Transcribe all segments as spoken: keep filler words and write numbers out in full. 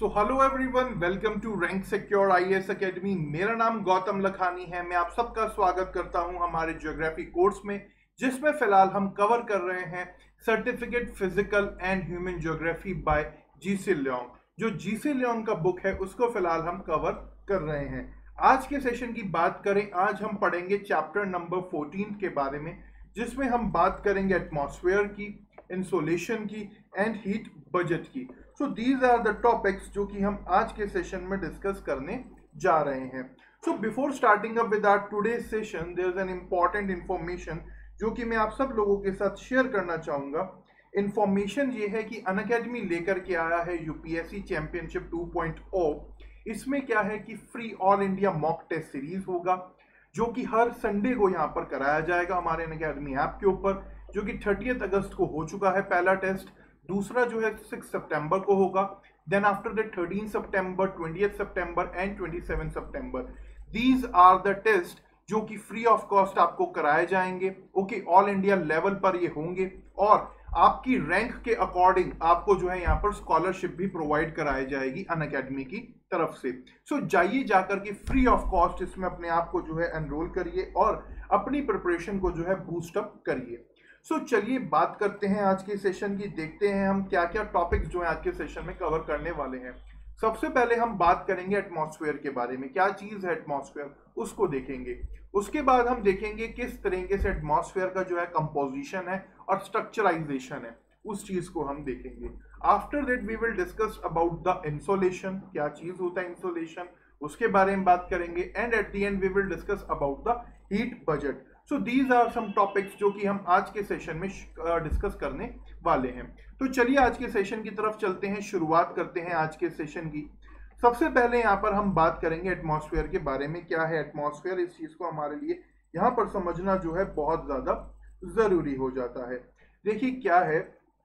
So hello everyone, welcome to Rank Secure IAS Academy. मेरा नाम गौतम लखानी है। मैं आप सबका स्वागत करता हूं हमारे ज्योग्राफी कोर्स में, जिसमें फिलहाल हम कवर कर रहे हैं certificate physical and human geography by GC Leong. जो जीसी लियोंग का बुक है उसको फिलहाल हम कवर कर रहे हैं। आज के सेशन की बात करें, आज हम पढ़ेंगे चैप्टर नंबर फोर्टीन के बारे में, जिसमें हम बात करेंगे एटमॉस्फेयर की, इंसोलेशन की एंड हीट बजट की। So these are the topics जो कि हम आज के सेशन में डिस्कस करने जा रहे हैं। So before starting up with our today's session, there is an important information जो कि मैं आप सब लोगों के साथ शेयर करना चाहूंगा। इंफॉर्मेशन ये है कि अनअकैडमी लेकर के आया है UPSC championship two point O. इसमें क्या है कि free all India mock test series होगा, जो कि हर संडे को यहाँ पर कराया जाएगा हमारे अनअकैडमी ऐप के ऊपर, जो कि थर्टियथ अगस्त को हो चुका है पहला टेस्ट। दूसरा जो है सिक्स सितंबर को होगा। देन आफ्टर दैट थर्टीन सितंबर, ट्वेंटियथ सितंबर एंड ट्वेंटी सेवन सितंबर। दीज आर द टेस्ट जो कि फ्री ऑफ कॉस्ट आपको कराए जाएंगे। ओके, ऑल इंडिया लेवल पर ये होंगे और आपकी रैंक के अकॉर्डिंग आपको जो है यहाँ पर स्कॉलरशिप भी प्रोवाइड कराई जाएगी अनअकैडमी की तरफ से। सो so, जाइए जाकर के फ्री ऑफ कॉस्ट इसमें अपने आप को जो है एनरोल करिए और अपनी प्रिपरेशन को जो है बूस्ट अप करिए। सो so, चलिए बात करते हैं आज के सेशन की। देखते हैं हम क्या क्या टॉपिक्स जो है आज के सेशन में कवर करने वाले हैं। सबसे पहले हम बात करेंगे एटमॉस्फेयर के बारे में, क्या चीज है एटमॉस्फेयर उसको देखेंगे। उसके बाद हम देखेंगे किस तरीके से एटमॉस्फेयर का जो है कंपोजिशन है और स्ट्रक्चराइजेशन है, उस चीज को हम देखेंगे। After that we will discuss about the insolation, क्या चीज होता है इंसोलेशन, उसके बारे में बात करेंगे। And at the end we will discuss about the heat budget. So these are some topics जो कि हम आज के सेशन में डिस्कस करने वाले हैं। तो चलिए आज के सेशन की तरफ चलते हैं, शुरुआत करते हैं आज के सेशन की। सबसे पहले यहाँ पर हम बात करेंगे एटमॉस्फेयर के बारे में। क्या है एटमॉस्फेयर, इस चीज को हमारे लिए यहाँ पर समझना जो है बहुत ज्यादा जरूरी हो जाता है। देखिए क्या है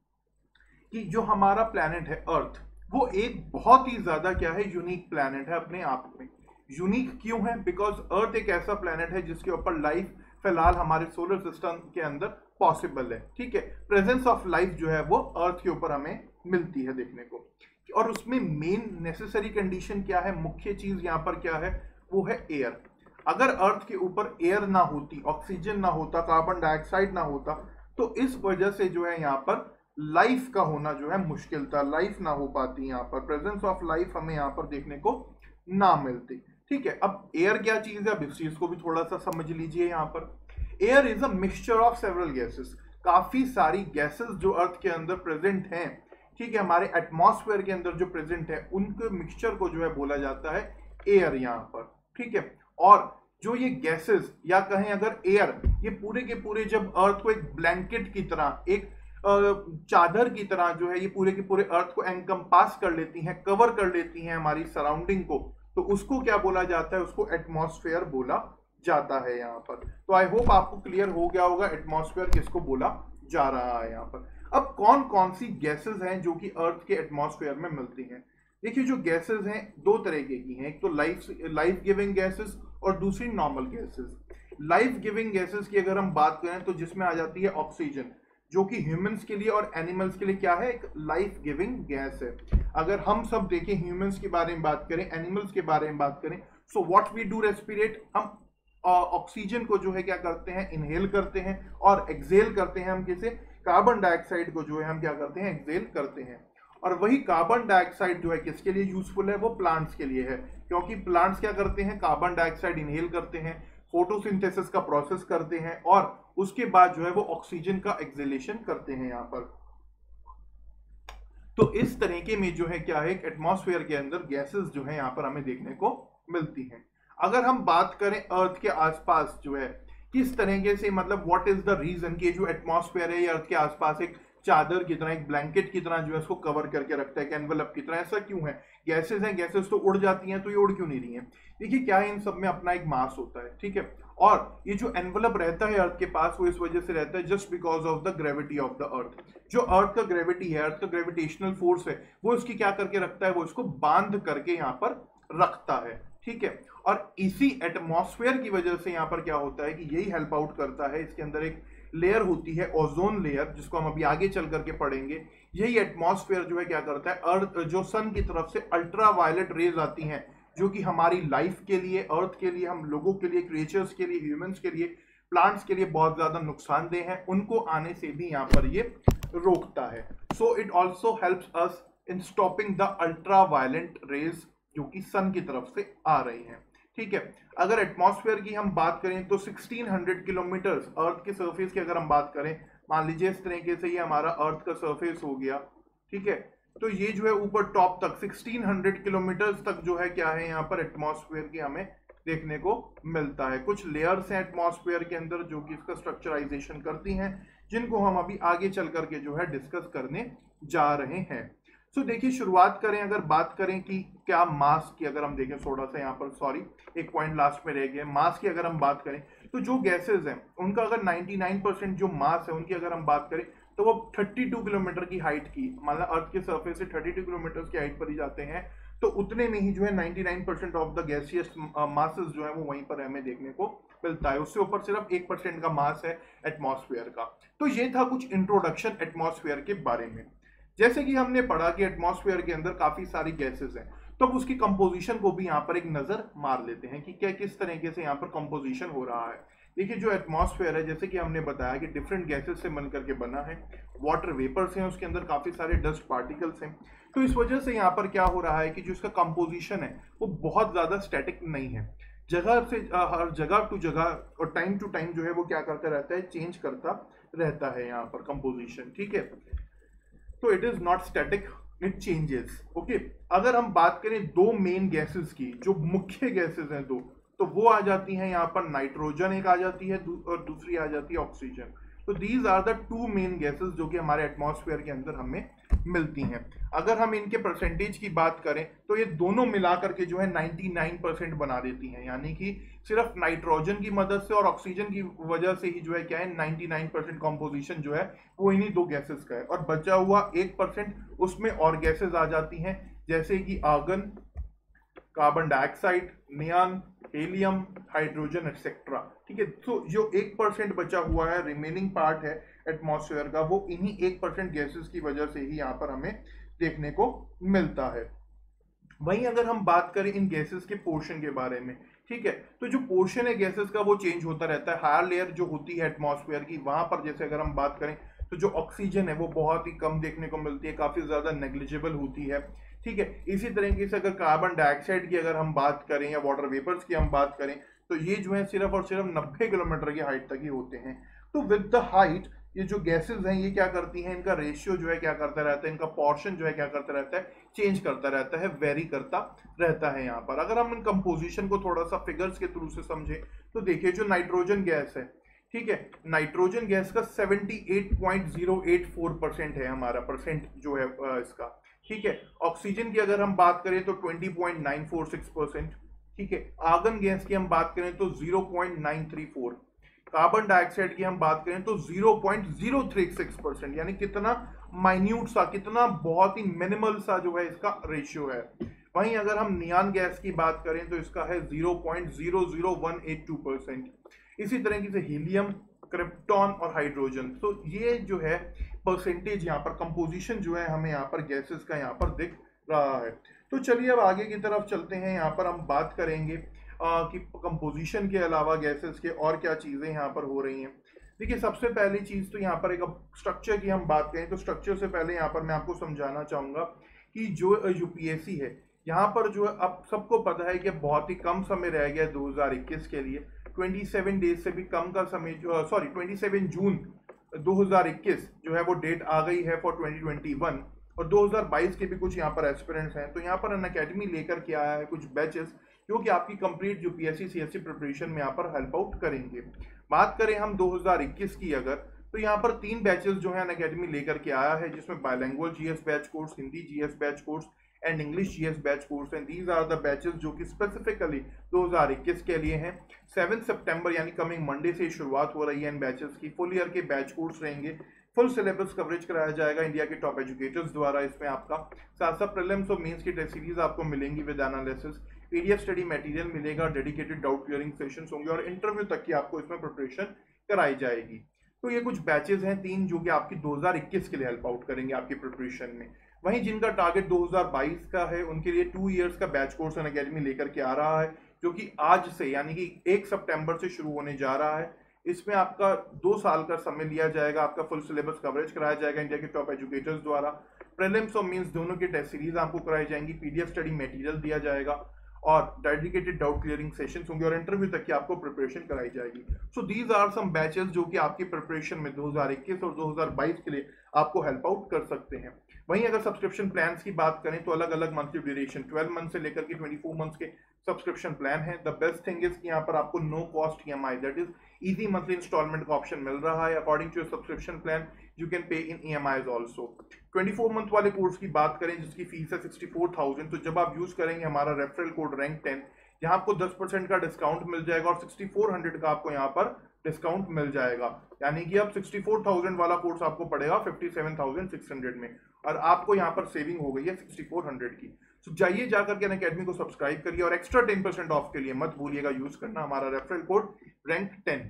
कि जो हमारा प्लैनेट है अर्थ, वो एक बहुत ही ज्यादा क्या है यूनिक प्लैनेट है अपने आप में। यूनिक क्यों है? बिकॉज अर्थ एक ऐसा प्लैनेट है जिसके ऊपर लाइफ फिलहाल हमारे सोलर सिस्टम के अंदर पॉसिबल है। ठीक है, प्रेजेंस ऑफ लाइफ जो है वो अर्थ के ऊपर हमें मिलती है देखने को। और उसमें मेन नेसेसरी कंडीशन क्या है, मुख्य चीज यहाँ पर क्या है, वो है एयर। अगर अर्थ के ऊपर एयर ना होती, ऑक्सीजन ना होता, कार्बन डाइऑक्साइड ना होता, तो इस वजह से जो है यहाँ पर लाइफ का होना जो है मुश्किल था, लाइफ ना हो पाती, यहाँ पर प्रेजेंस ऑफ लाइफ हमें यहाँ पर देखने को ना मिलती। ठीक है, अब एयर क्या चीज है, अब इस चीज को भी थोड़ा सा समझ लीजिए। यहाँ पर air is a mixture of several gases, काफी सारी गैसेस जो अर्थ के अंदर प्रेजेंट हैं, ठीक है, हमारे एटमॉस्फेयर के अंदर जो प्रेजेंट है, उनके मिक्सचर को जो है बोला जाता है एयर यहाँ पर। ठीक है, और जो ये गैसेस या कहें अगर एयर, ये पूरे के पूरे जब अर्थ को एक ब्लैंकेट की तरह, एक चादर की तरह जो है ये पूरे के पूरे अर्थ को एनकम्पास कर लेती हैं, कवर कर लेती हैं हमारी सराउंडिंग को, तो उसको क्या बोला जाता है, उसको एटमॉस्फेयर बोला जाता है यहाँ पर। तो आई होप आपको क्लियर हो गया होगा एटमॉस्फेयर किसको बोला जा रहा है यहाँ पर। अब कौन कौन सी गैसेस हैं जो कि अर्थ के एटमॉस्फेयर में मिलती हैं? देखिए जो गैसेस हैं दो तरीके की हैं, एक तो लाइफ लाइफ गिविंग गैसेस और दूसरी normal gases. Life giving gases की अगर हम बात करें तो जिसमें आ जाती है ऑक्सीजन, जो कि ह्यूमंस के लिए और एनिमल्स के लिए क्या है, एक लाइफ गिविंग गैस है। अगर हम सब देखें, ह्यूमंस के बारे में बात करें, एनिमल्स के बारे में बात करें, so what we do respirate, हम ऑक्सीजन को जो है क्या करते हैं, इनहेल करते हैं, और एक्सेल करते हैं हम किसे, कार्बन डाइऑक्साइड को जो है हम क्या करते हैं, एक्सेल करते हैं। और वही कार्बन डाइऑक्साइड जो है किसके लिए यूजफुल है, वो प्लांट्स के लिए है, क्योंकि प्लांट्स क्या करते हैं, कार्बन डाइऑक्साइड इनहेल करते हैं, फोटोसिंथेसिस का प्रोसेस करते हैं, और उसके बाद जो है वो ऑक्सीजन का एक्सेलेशन करते हैं यहाँ पर। तो इस तरीके में जो है क्या है, एटमॉस्फेयर के अंदर गैसेस जो है यहाँ पर हमें देखने को मिलती हैं। अगर हम बात करें अर्थ के आसपास जो है किस तरीके से, मतलब व्हाट इज द रीजन कि जो एटमॉस्फेयर है ये अर्थ के आसपास एक चादर की तरह, एक ब्लैंकेट की तरह जो है इसको कवर करके रखता है, एक एनवेलप की तरह। ऐसा क्यों है? गैसेस हैं, गैसेस तो उड़ जाती हैं, तो ये उड़ क्यों नहीं रही हैं? देखिए क्या है, इन सब में अपना एक मास होता है। ठीक है, और ये जो एनवेलप रहता है अर्थ के पास, वो इस वजह से रहता है just because of the gravity of the earth. जो अर्थ का ग्रेविटी है, अर्थ का ग्रेविटेशनल फोर्स है, वो इसकी क्या करके रखता है, वो इसको बांध करके यहाँ पर रखता है। ठीक है, और इसी एटमॉस्फेयर की वजह से यहाँ पर क्या होता है कि यही हेल्प आउट करता है, इसके अंदर एक लेयर होती है ओजोन लेयर, जिसको हम अभी आगे चल करके पढ़ेंगे, यही एटमॉस्फेयर जो है क्या करता है, अर्थ जो सन की तरफ से अल्ट्रा वायलेट रेज आती हैं जो कि हमारी लाइफ के लिए, अर्थ के लिए, हम लोगों के लिए, क्रिएचर्स के लिए, ह्यूमंस के लिए, प्लांट्स के लिए बहुत ज्यादा नुकसानदेह है, उनको आने से भी यहाँ पर ये रोकता है। So it also helps us in stopping the ultra violent rays जो कि सन की तरफ से आ रही हैं। ठीक है, अगर एटमॉस्फेयर की हम बात करें तो सोलह सौ किलोमीटर अर्थ के सरफेस की अगर हम बात करें, मान लीजिए इस तरीके से ये हमारा अर्थ का सरफेस हो गया, ठीक है, तो ये जो है ऊपर टॉप तक सोलह सौ किलोमीटर तक जो है क्या है यहाँ पर एटमॉस्फेयर की हमें देखने को मिलता है। कुछ लेयर्स हैं एटमॉस्फेयर के अंदर जो कि इसका स्ट्रक्चराइजेशन करती हैं, जिनको हम अभी आगे चल करके जो है डिस्कस करने जा रहे हैं। सो so, देखिए, शुरुआत करें, अगर बात करें कि क्या मास की अगर हम देखें, थोड़ा सा यहाँ पर सॉरी एक पॉइंट लास्ट में रह गया, मास की अगर हम बात करें तो जो गैसेस हैं उनका अगर निन्यानवे परसेंट जो मास है उनकी अगर हम बात करें तो वो बत्तीस किलोमीटर की हाइट की, मतलब अर्थ के सरफेस से बत्तीस किलोमीटर की हाइट पर ही जाते हैं, तो उतने में ही जो है निन्यानवे percent of the gaseous masses जो है वो वहीं पर हमें देखने को मिलता है। उससे ऊपर सिर्फ एक परसेंट का मास है एटमॉस्फेयर का। तो ये था कुछ इंट्रोडक्शन एटमॉस्फेयर के बारे में। जैसे कि हमने पढ़ा कि एटमॉस्फेयर के अंदर काफी सारी गैसेस हैं, तो अब उसकी कंपोजिशन को भी यहाँ पर एक नजर मार लेते हैं कि क्या किस तरीके से यहाँ पर कंपोजिशन हो रहा है। देखिए, जो एटमॉस्फेयर है, जैसे कि हमने बताया कि डिफरेंट गैसेस से मिल करके बना है, वाटर वेपर्स हैं, उसके अंदर काफी सारे डस्ट पार्टिकल्स हैं, तो इस वजह से यहाँ पर क्या हो रहा है कि जो इसका कंपोजिशन है वो बहुत ज्यादा स्टैटिक नहीं है, जगह से हर जगह टू जगह और टाइम टू टाइम जो है वो क्या करता रहता है, चेंज करता रहता है यहाँ पर कंपोजिशन। ठीक है, तो it is not static, it changes. Okay, अगर हम बात करें दो मेन गैसेस की, जो मुख्य गैसेस हैं दो, तो वो आ जाती हैं यहाँ पर नाइट्रोजन एक आ जाती है और दूसरी आ जाती है ऑक्सीजन। तो these are the two main gases जो कि हमारे एटमॉस्फेयर के अंदर हमें मिलती हैं। अगर हम इनके परसेंटेज की बात करें तो ये दोनों मिलाकर के जो है निन्यानवे परसेंट बना देती हैं, यानी कि सिर्फ नाइट्रोजन की मदद से और ऑक्सीजन की वजह से ही जो है क्या है, निन्यानवे परसेंट कॉम्पोजिशन जो है वो इन्हीं दो गैसेस का है, और बचा हुआ एक परसेंट उसमें और गैसेस आ जाती हैं, जैसे कि argon, carbon dioxide, neon, helium, hydrogen etcetera. ठीक है, तो जो एक परसेंट बचा हुआ है, रिमेनिंग पार्ट है एटमॉस्फेयर का, वो इन्हीं एक परसेंट गैसेस की वजह से ही यहाँ पर हमें देखने को मिलता है। वहीं अगर हम बात करें इन गैसेस के पोर्शन के बारे में, ठीक है, तो जो पोर्शन है गैसेस का वो चेंज होता रहता है। हायर लेयर जो होती है एटमॉस्फेयर की, वहां पर जैसे अगर हम बात करें तो जो ऑक्सीजन है वो बहुत ही कम देखने को मिलती है, काफी ज्यादा नेग्लिजिबल होती है। ठीक है, इसी तरीके से अगर कार्बन डाइऑक्साइड की अगर हम बात करें या वाटर वेपर्स की हम बात करें तो ये जो है सिर्फ और सिर्फ नब्बे किलोमीटर की हाइट तक ही होते हैं। तो विद द हाइट ये जो गैसेस हैं ये क्या करती हैं, इनका रेशियो जो है क्या करता रहता है, इनका पोर्शन जो है क्या करता रहता है, चेंज करता रहता है, वेरी करता रहता है यहाँ पर। अगर हम इन कंपोजिशन को थोड़ा सा फिगर्स के थ्रू से समझें तो देखिए, जो नाइट्रोजन गैस है, ठीक है, नाइट्रोजन गैस का अठहत्तर पॉइंट ज़ीरो आठ चार परसेंट है हमारा परसेंट जो है इसका। ठीक है, ऑक्सीजन की अगर हम बात करें तो बीस पॉइंट नौ चार छह परसेंट। ठीक है, आर्गन गैस की हम बात करें तो ज़ीरो पॉइंट नौ तीन चार, कार्बन डाइऑक्साइड की हम बात करें तो ज़ीरो पॉइंट ज़ीरो तीन छह परसेंट, यानी कितना माइन्यूट सा, कितना बहुत ही मिनिमल सा जो है इसका रेशियो है। वहीं अगर हम नियॉन गैस की बात करें तो इसका है zero point zero zero one eight two percent. इसी तरीके से हीलियम, क्रिप्टॉन और हाइड्रोजन, तो ये जो है परसेंटेज यहाँ पर कंपोजिशन जो है हमें यहाँ पर गैसेस का यहाँ पर दिख रहा है। तो चलिए अब आगे की तरफ चलते हैं। यहाँ पर हम बात करेंगे आ, कि कंपोजिशन के अलावा गैसेस के और क्या चीज़ें यहाँ पर हो रही हैं। देखिए, सबसे पहली चीज़ तो यहाँ पर एक स्ट्रक्चर की हम बात करें तो स्ट्रक्चर से पहले यहाँ पर मैं आपको समझाना चाहूँगा कि जो यूपीएससी है यहाँ पर जो है अब सबको पता है कि बहुत ही कम समय रह गया दो हज़ार इक्कीस के लिए, सत्ताईस डेज से भी कम का समय जो सॉरी सत्ताईस जून दो हज़ार इक्कीस जो है वो डेट आ गई है फॉर ट्वेंटी ट्वेंटी वन, और दो हज़ार बाईस के भी कुछ यहाँ पर एस्पिरेंट्स हैं। तो यहाँ पर अनअकैडमी लेकर के आया है कुछ बैचेस जो कि आपकी कंप्लीट यूपीएससी सीएससी प्रिपरेशन में यहाँ पर हेल्प आउट करेंगे। बात करें हम दो हज़ार इक्कीस की अगर, तो यहाँ पर तीन बैचेस जो है अनअकैडमी लेकर के आया है, जिसमें bilingual GS batch course, Hindi GS batch course and English GS batch course and these are the batches जो कि स्पेसिफिकली दो हज़ार इक्कीस के लिए हैं। सात सितंबर यानी कमिंग मंडे से शुरुआत हो रही है इन बैचेस की। फुल ईयर के बैच कोर्स रहेंगे, फुल सिलेबस कवरेज कराया जाएगा इंडिया के टॉप एजुकेटर्स द्वारा। इसमें आपका साथ साथ प्रीलिम्स और मेंस की टेस्ट सीरीज आपको मिलेंगी with analysis, PDF study material मिलेगा, डेडिकेटेड डाउट क्लियरिंग सेशंस होंगे और इंटरव्यू तक की आपको इसमें प्रिपरेशन कराई जाएगी। तो ये कुछ बैचेस हैं तीन जो कि आपकी दो हज़ार इक्कीस के लिए हेल्प आउट करेंगे आपकी प्रिपरेशन में। वहीं जिनका टारगेट दो हज़ार बाईस का है उनके लिए टू इयर्स का बैच कोर्स अनअकैडमी लेकर के आ रहा है, जो कि आज से यानी कि एक सितंबर से शुरू होने जा रहा है। इसमें आपका दो साल का समय लिया जाएगा, आपका फुल सिलेबस कवरेज कराया जाएगा इंडिया के टॉप एजुकेटर्स द्वारा। प्रीलिम्स और मेंस दोनों की टेस्ट सीरीज आपको कराई जाएंगी, पीडीएफ स्टडी मटेरियल दिया जाएगा और डेडिकेटेड डाउट क्लियरिंग सेशंस होंगे और इंटरव्यू तक की आपको प्रिपरेशन कराई जाएगी। So these are some batches जो कि आपकी प्रिपरेशन में दो हज़ार इक्कीस और दो हज़ार बाईस के लिए आपको हेल्प आउट कर सकते हैं। वहीं अगर सब्सक्रिप्शन प्लान्स की बात करें तो अलग अलग मंथली ड्यूरेशन ट्वेल्व मंथ से लेकर के ट्वेंटी फोर मंथ्स के सब्सक्रिप्शन प्लान है। द बेस्ट थिंग इज कि यहाँ पर आपको no cost EMI that is easy monthly instalment का ऑप्शन मिल रहा है according to your subscription plan. You can pay in EMIs also. Twenty four month वाले कोर्स की बात करें जिसकी फीस है सिक्सटी फोर थाउजेंड, तो जब आप यूज करेंगे हमारा रेफरल कोड रैंक टेन, यहाँ आपको टेन परसेंट का डिस्काउंट मिल जाएगा और सिक्सटी फोर हंड्रेड का आपको यहाँ पर डिस्काउंट मिल जाएगा, यानी कि अब सिक्सटी फोर थाउजेंड वाला कोर्स आपको पड़ेगा fifty seven thousand six hundred में और आपको यहाँ पर सेविंग हो गई है सिक्सटी फोर हंड्रेड की। तो जाइए जाकर के अनअकैडमी को सब्सक्राइब करिए और एक्स्ट्रा टेन परसेंट ऑफ के लिए मत भूलिएगा यूज करना हमारा रेफरल कोड रैंक टेन।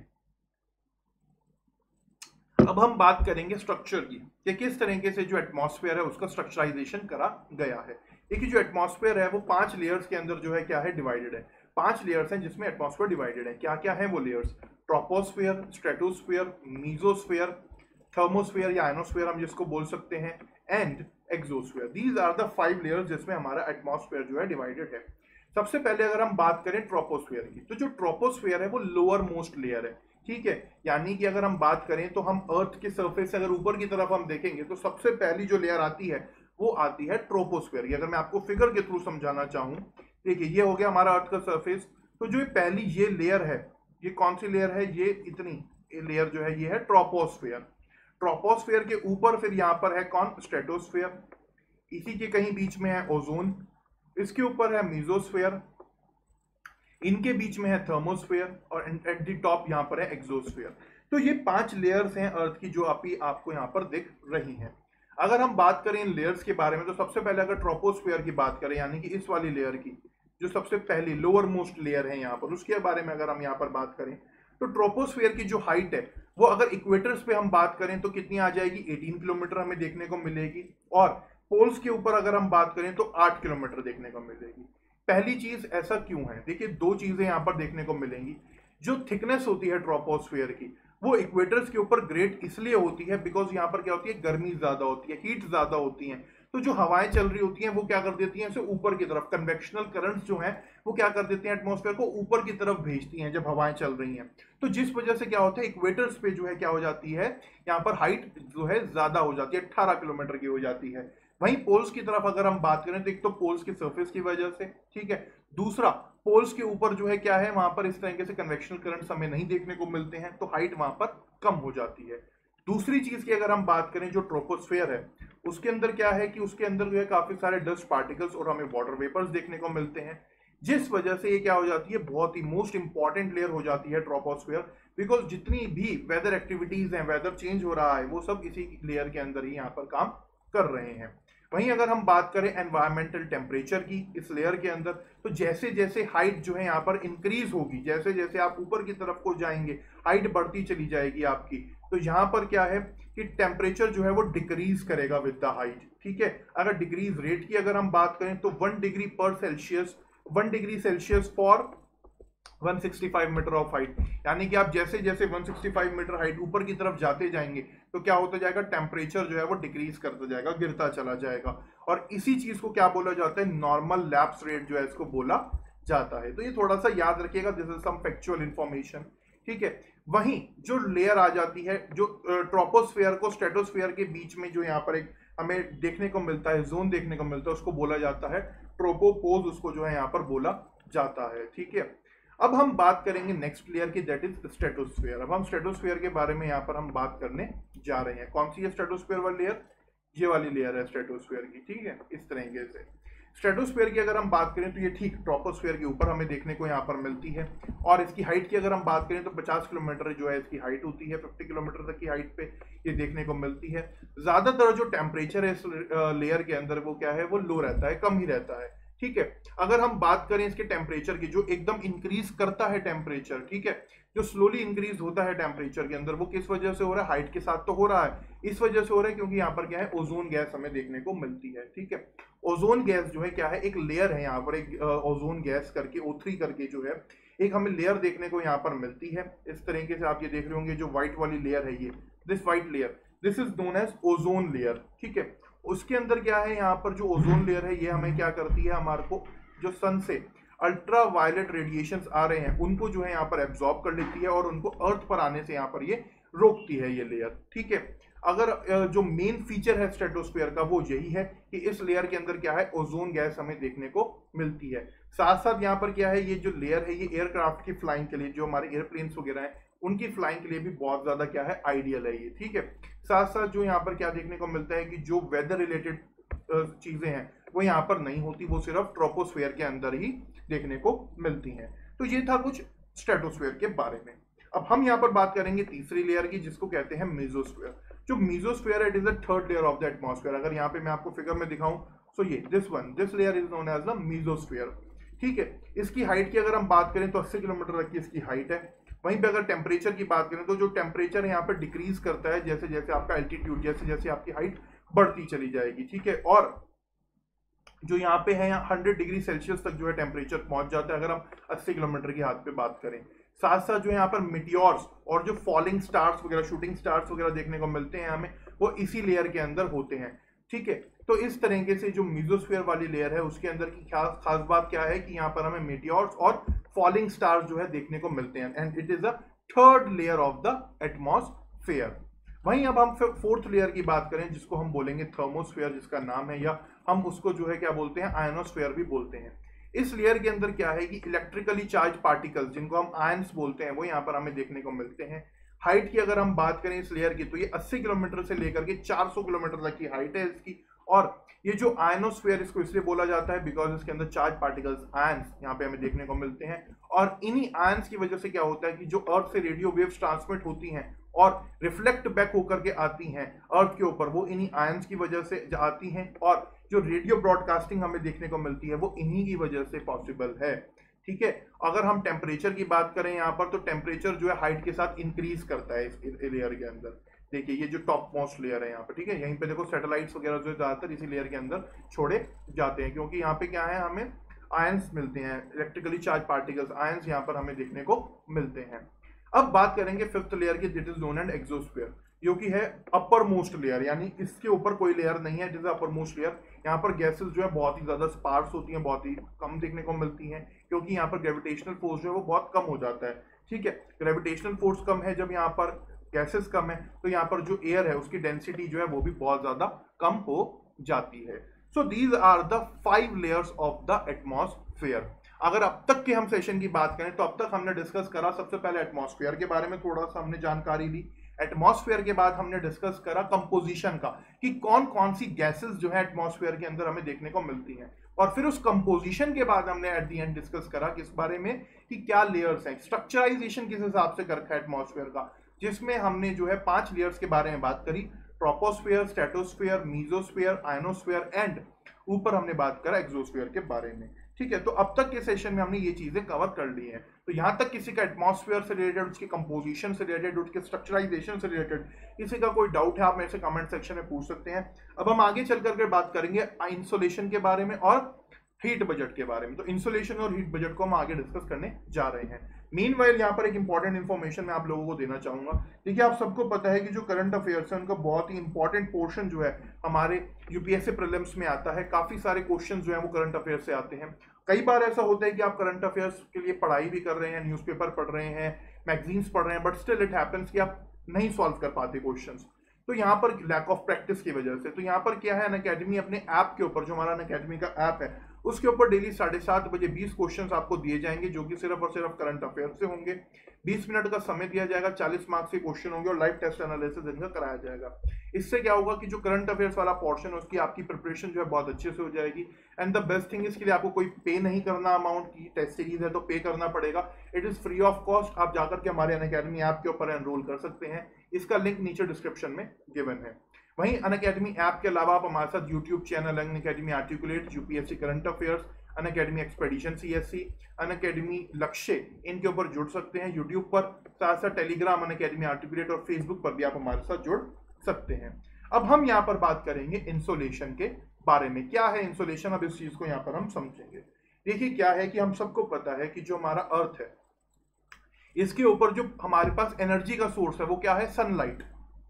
अब हम बात करेंगे स्ट्रक्चर की कि किस तरीके से जो एटमॉस्फेयर है उसका स्ट्रक्चराइजेशन करा गया है। देखिए जो एटमॉस्फेयर है वो पांच लेयर्स के अंदर जो है क्या है डिवाइडेड है। पांच लेयर्स हैं जिसमें एटमॉस्फेयर डिवाइडेड है। क्या क्या है वो layers? Troposphere, stratosphere, mesosphere, thermosphere या आयनोस्फेयर हम जिसको बोल सकते हैं, and exosphere. These are the five layers जिसमें हमारा एटमॉस्फेयर जो है डिवाइडेड है। सबसे पहले अगर हम बात करें ट्रोपोस्फेयर की, तो जो ट्रोपोस्फेयर है वो लोअर मोस्ट लेयर है, ठीक है। यानी कि अगर हम बात करें तो हम अर्थ के सरफेस से अगर ऊपर की तरफ हम देखेंगे तो सबसे पहली जो लेयर आती है वो आती है ट्रोपोस्फेयर की। अगर मैं आपको फिगर के थ्रू समझाना चाहूं, देखिए ये हो गया हमारा अर्थ का सरफेस, तो जो पहली ये लेयर है, ये कौन सी लेयर है? ये इतनी लेयर जो है ये है ट्रोपोस्फेयर। ट्रोपोस्फेयर के ऊपर फिर यहाँ पर है कौन? स्ट्रेटोस्फेयर। इसी के कहीं बीच में है ओजोन, इसके ऊपर है मीजोस्फेयर, इनके बीच में है थर्मोस्फेयर और एट द टॉप यहाँ पर है एक्सोस्फेयर। तो ये पांच लेयर्स हैं अर्थ की जो अभी आपको यहाँ पर दिख रही हैं। अगर हम बात करें इन लेयर्स के बारे में तो सबसे पहले अगर ट्रोपोस्फेयर की बात करें यानी कि इस वाली लेयर की जो सबसे पहली लोअर मोस्ट लेयर है यहाँ पर, उसके बारे में अगर हम यहाँ पर बात करें तो ट्रोपोस्फेयर की जो हाइट है वो अगर इक्वेटर्स पे हम बात करें तो कितनी आ जाएगी? अठारह किलोमीटर हमें देखने को मिलेगी और पोल्स के ऊपर अगर हम बात करें तो आठ किलोमीटर देखने को मिलेगी। पहली चीज ऐसा क्यों है? देखिए दो चीजें यहाँ पर देखने को मिलेंगी। जो थिकनेस होती है ट्रोपोस्फेयर की वो इक्वेटर्स के ऊपर ग्रेट इसलिए होती है बिकॉज यहाँ पर क्या होती है? गर्मी ज्यादा होती है, हीट ज्यादा होती है। तो जो हवाएं चल रही होती हैं वो क्या कर देती हैं? इसे ऊपर की तरफ, कन्वेक्शनल करंट्स जो हैं वो क्या कर देती हैं? एटमॉस्फेयर को ऊपर की तरफ भेजती हैं जब हवाएं चल रही हैं। तो जिस वजह से क्या होता है इक्वेटर्स पे जो है क्या हो जाती है, यहाँ पर हाइट जो है ज्यादा हो जाती है, अट्ठारह किलोमीटर की हो जाती है। वहीं पोल्स की तरफ अगर हम बात करें तो एक तो पोल्स की सरफेस की वजह से, ठीक है, दूसरा पोल्स के ऊपर जो है क्या है वहां पर इस तरीके से कन्वेक्शनल करंट्स हमें नहीं देखने को मिलते हैं, तो हाइट वहां पर कम हो जाती है। दूसरी चीज की अगर हम बात करें जो ट्रोपोस्फेयर है उसके अंदर क्या है कि उसके अंदर जो है काफी सारे डस्ट पार्टिकल्स और हमें वाटर वेपर्स देखने को मिलते हैं, जिस वजह से ये क्या हो जाती है? बहुत ही मोस्ट इंपॉर्टेंट लेयर हो जाती है ट्रोपोस्फेयर, बिकॉज जितनी भी वेदर एक्टिविटीज हैं, वेदर चेंज हो रहा है, वो सब इसी लेयर के अंदर ही यहाँ पर काम कर रहे हैं। वहीं अगर हम बात करें एनवायरमेंटल टेम्परेचर की इस लेयर के अंदर, तो जैसे जैसे हाइट जो है यहाँ पर इंक्रीज होगी, जैसे जैसे आप ऊपर की तरफ को जाएंगे हाइट बढ़ती चली जाएगी आपकी, तो यहाँ पर क्या है कि टेम्परेचर जो है वो डिक्रीज करेगा विद द हाइट, ठीक है। अगर डिक्रीज रेट की अगर हम बात करें तो वन डिग्री पर Celsius one degree Celsius for one sixty five metre of height, यानी कि आप जैसे जैसे one sixty five metre height ऊपर की तरफ जाते जाएंगे तो क्या होता जाएगा? टेम्परेचर जो है वो डिक्रीज करता जाएगा, गिरता चला जाएगा। और इसी चीज को क्या बोला जाता है? नॉर्मल लैप्स रेट जो है इसको बोला जाता है। तो ये थोड़ा सा याद रखिएगा, this is some factual information, ठीक है। वहीं जो लेयर आ जाती है जो ट्रोपोस्फेयर को स्ट्रेटोस्फेयर के बीच में जो यहाँ पर एक हमें देखने को मिलता है, जोन देखने को मिलता है, उसको बोला जाता है ट्रोपोपोज, उसको जो है यहाँ पर बोला जाता है, ठीक है। अब हम बात करेंगे नेक्स्ट लेयर की, दैट इज स्ट्रेटोस्फेयर। अब हम स्ट्रेटोस्फेयर के बारे में यहाँ पर हम बात करने जा रहे हैं। कौन सी है स्ट्रेटोस्फेयर वाली लेयर? ये वाली लेयर है स्ट्रेटोस्फेयर की, ठीक है, इस तरीके से। स्ट्रेटोस्फेयर की अगर हम बात करें तो ये ठीक ट्रोपोस्फेयर के ऊपर हमें देखने को यहाँ पर मिलती है, और इसकी हाइट की अगर हम बात करें तो पचास किलोमीटर जो है इसकी हाइट होती है, पचास किलोमीटर तक की हाइट पे ये देखने को मिलती है। ज्यादातर जो टेम्परेचर है इस लेयर के अंदर वो क्या है? वो लो रहता है, कम ही रहता है, ठीक है। अगर हम बात करें इसके टेम्परेचर की, जो एकदम इंक्रीज करता है टेम्परेचर, ठीक है, जो स्लोली इंक्रीज होता है टेम्परेचर के अंदर, वो किस वजह से हो रहा है? हाइट के साथ तो हो रहा है, इस वजह से हो रहा है क्योंकि यहाँ पर क्या है, ओजोन गैस हमें देखने को मिलती है, ठीक है। ओजोन गैस जो है क्या है, एक लेयर है यहाँ पर, एक ओजोन गैस करके ओ थ्री करके जो है एक हमें लेयर देखने को यहाँ पर मिलती है। इस तरीके से आप ये देख रहे होंगे, जो व्हाइट वाली लेयर है ये, this white layer, this is known as ozone layer, ठीक है। उसके अंदर क्या है, यहाँ पर जो ओजोन लेयर है ये हमें क्या करती है, हमारे को जो सन से अल्ट्रा वायलेट रेडिएशंस आ रहे हैं उनको जो है यहाँ पर एब्जॉर्ब कर लेती है और उनको अर्थ पर आने से यहाँ पर ये रोकती है ये लेयर, ठीक है। अगर जो मेन फीचर है स्ट्रेटोस्फेयर का वो यही है कि इस लेयर के अंदर क्या है, ओजोन गैस हमें देखने को मिलती है। साथ साथ यहाँ पर क्या है, ये जो लेयर है ये एयरक्राफ्ट की फ्लाइंग के लिए, जो हमारे एयरप्लेन्स वगैरह हैं उनकी फ्लाइंग के लिए भी बहुत ज्यादा क्या है, आइडियल है ये, ठीक है। साथ साथ जो यहाँ पर क्या देखने को मिलता है कि जो वेदर रिलेटेड चीजें हैं वो यहाँ पर नहीं होती, वो सिर्फ ट्रोपोस्फेयर के अंदर ही देखने को मिलती हैं। तो ये था कुछ स्ट्रेटोस्फेयर के बारे में। अब हम यहाँ पर बात करेंगे तीसरी लेयर की, जिसको कहते हैं मेसोस्फेयर। जो मेसोस्फेयर है, it is the third layer of the atmosphere. अगर यहाँ पे मैं आपको फिगर में दिखाऊं, सो ये this one, this layer is known as the mesosphere, ठीक है। इसकी हाइट की अगर हम बात करें तो अस्सी किलोमीटर तक की इसकी हाइट है। वहीं पे अगर टेम्परेचर की बात करें तो जो टेम्परेचर यहाँ पर डिक्रीज करता है जैसे जैसे आपका एल्टीट्यूड, जैसे जैसे आपकी हाइट बढ़ती चली जाएगी, ठीक है। और जो यहाँ पे है, यहाँ हंड्रेड डिग्री सेल्सियस तक जो है टेम्परेचर पहुंच जाता है अगर हम अस्सी किलोमीटर की हाथ पे बात करें। साथ साथ जो यहाँ पर मिटियोर्स और जो फॉलिंग स्टार्स वगैरह, शूटिंग स्टार्स वगैरह देखने को मिलते हैं हमें, वो इसी लेयर के अंदर होते हैं, ठीक है। तो इस तरीके से जो मेसोस्फेयर वाली लेयर है उसके अंदर की खास खास बात क्या है कि यहाँ पर हमें मेटियोर्स और फॉलिंग स्टार्स जो है देखने को मिलते हैं, and it is the third layer of the atmosphere. वहीं अब हम फोर्थ लेयर की बात करें जिसको हम बोलेंगे थर्मोस्फेयर, जिसका नाम है, या हम उसको जो है क्या बोलते हैं, आयनोस्फेयर भी बोलते हैं। इस लेयर के अंदर क्या है कि इलेक्ट्रिकली चार्ज पार्टिकल्स, जिनको हम आयंस बोलते हैं, वो यहाँ पर हमें देखने को मिलते हैं। हाइट की अगर हम बात करें इस लेयर की तो ये अस्सी किलोमीटर से लेकर के चार सौ किलोमीटर तक की हाइट है इसकी। और ये जो आयनोस्फेयर, इसको इसलिए बोला जाता है बिकॉज इसके अंदर चार्ज पार्टिकल्स, आयंस, यहाँ पे हमें देखने को मिलते हैं। और इन्हीं आयंस की वजह से क्या होता है कि जो अर्थ से रेडियो वेव्स ट्रांसमिट होती हैं और रिफ्लेक्ट बैक होकर के आती हैं अर्थ के ऊपर, वो इन्हीं आयंस की वजह से आती हैं। और जो रेडियो ब्रॉडकास्टिंग हमें देखने को मिलती है वो इन्हीं की वजह से पॉसिबल है, ठीक है। अगर हम टेम्परेचर की बात करें यहाँ पर, तो टेम्परेचर जो है हाइट के साथ इंक्रीज करता है इस लेयर के अंदर। देखिए ये जो टॉप मोस्ट लेयर है यहाँ पर, ठीक है, यहीं पे देखो सैटेलाइट्स वगैरह जो ज्यादातर इसी लेयर के अंदर छोड़े जाते हैं, क्योंकि यहाँ पे क्या है, हमें आयंस मिलते हैं, इलेक्ट्रिकली चार्ज पार्टिकल्स, आयंस यहाँ पर हमें देखने को मिलते हैं। अब बात करेंगे फिफ्थ लेयर की, that is known and exosphere, जो कि है अपर मोस्ट लेयर, यानी इसके ऊपर कोई लेयर नहीं है, जैसे अपर मोस्ट लेयर। यहाँ पर गैसेस जो है बहुत ही ज्यादा स्पार्स होती हैं, बहुत ही कम देखने को मिलती हैं, क्योंकि यहाँ पर ग्रेविटेशनल फोर्स जो है वो बहुत कम हो जाता है, ठीक है। ग्रेविटेशनल फोर्स कम है, जब यहाँ पर गैसेस कम है तो यहाँ पर जो एयर है उसकी डेंसिटी जो है वो भी बहुत ज्यादा कम हो जाती है। So these are the five layers of the atmosphere. अगर अब तक के हम सेशन की बात करें तो अब तक हमने डिस्कस करा, सबसे पहले एटमॉस्फेयर के बारे में थोड़ा सा हमने जानकारी ली। एटमॉस्फेयर के बाद हमने डिस्कस करा कंपोजिशन का, कि कौन कौन सी गैसेस जो है एटमॉस्फेयर के अंदर हमें देखने को मिलती हैं। और फिर उस कंपोजिशन के बाद हमने एट दी एंड डिस्कस करा किस बारे में, कि क्या लेयर्स हैं, स्ट्रक्चराइजेशन किस हिसाब से कर रखा है एटमॉस्फेयर का, जिसमें हमने जो है पांच लेयर्स के बारे में बात करी, troposphere, stratosphere, mesosphere, ionosphere and ऊपर हमने बात करा एक्सोस्फेयर के बारे में, ठीक है। तो अब तक के सेशन में हमने ये चीजें कवर कर ली हैं। तो यहाँ तक किसी का एटमॉस्फेयर से रिलेटेड, उसके कंपोजिशन से रिलेटेड, उसके स्ट्रक्चराइजेशन से रिलेटेड किसी का कोई डाउट है, आप मेरे से कमेंट सेक्शन में पूछ सकते हैं। अब हम आगे चल करके बात करेंगे इंसुलेशन के बारे में और हीट बजट के बारे में। तो इंसुलेशन और हीट बजट को हम आगे डिस्कस करने जा रहे हैं। मीनवाइल यहाँ पर एक इंपॉर्टेंट इन्फॉर्मेशन मैं आप लोगों को देना चाहूंगा। देखिए आप सबको पता है कि जो करंट अफेयर्स है उनका बहुत ही इंपॉर्टेंट पोर्शन जो है हमारे यूपीएससी प्रीलिम्स में आता है। काफी सारे क्वेश्चन जो है वो करंट अफेयर्स से आते हैं। कई बार ऐसा होता है कि आप करंट अफेयर्स के लिए पढ़ाई भी कर रहे हैं, न्यूज़पेपर पढ़ रहे हैं, मैगजीन्स पढ़ रहे हैं, बट स्टिल इट हैपेंस कि आप नहीं सॉल्व कर पाते क्वेश्चंस, तो यहाँ पर लैक ऑफ प्रैक्टिस की वजह से। तो यहाँ पर क्या है, अनअकैडमी अपने ऐप के ऊपर, जो हमारा अनअकैडमी का ऐप है, उसके ऊपर डेली साढ़े सात बजे बीस क्वेश्चंस आपको दिए जाएंगे, जो कि सिर्फ और सिर्फ करंट अफेयर से होंगे। बीस मिनट का समय दिया जाएगा, चालीस मार्क्स के क्वेश्चन होंगे और लाइव टेस्ट एनालिसिस इनका कराया जाएगा। इससे क्या होगा कि जो करंट अफेयर्स वाला पोर्शन है उसकी आपकी प्रिपरेशन जो है बहुत अच्छे से हो जाएगी। एंड द बेस्ट थिंग, इसके लिए आपको कोई पे नहीं करना, अमाउंट की टेस्ट सीरीज है तो पे करना पड़ेगा। It is free of cost. आप जाकर के हमारे अनअकैडमी ऐप के ऊपर एनरोल कर सकते हैं, इसका लिंक नीचे डिस्क्रिप्शन में गिवन है। वहीं अनअकैडमी ऐप के अलावा आप हमारे साथ YouTube channel Unacademy Articulate, UPSC current affairs, Unacademy Expedition CSC, Unacademy Lakshya, इनके ऊपर जुड़ सकते हैं यूट्यूब पर, साथ साथ टेलीग्राम अनअकैडमी आर्टिकुलेट और फेसबुक पर भी आप हमारे साथ जुड़ सकते हैं। अब हम यहाँ पर बात करेंगे इंसोलेशन के बारे में। क्या है इंसोलेशन, अब इस चीज को यहाँ पर हम समझेंगे। देखिए क्या है कि हम सबको पता है कि जो हमारा अर्थ है इसके ऊपर जो हमारे पास एनर्जी का सोर्स है वो क्या है, सनलाइट।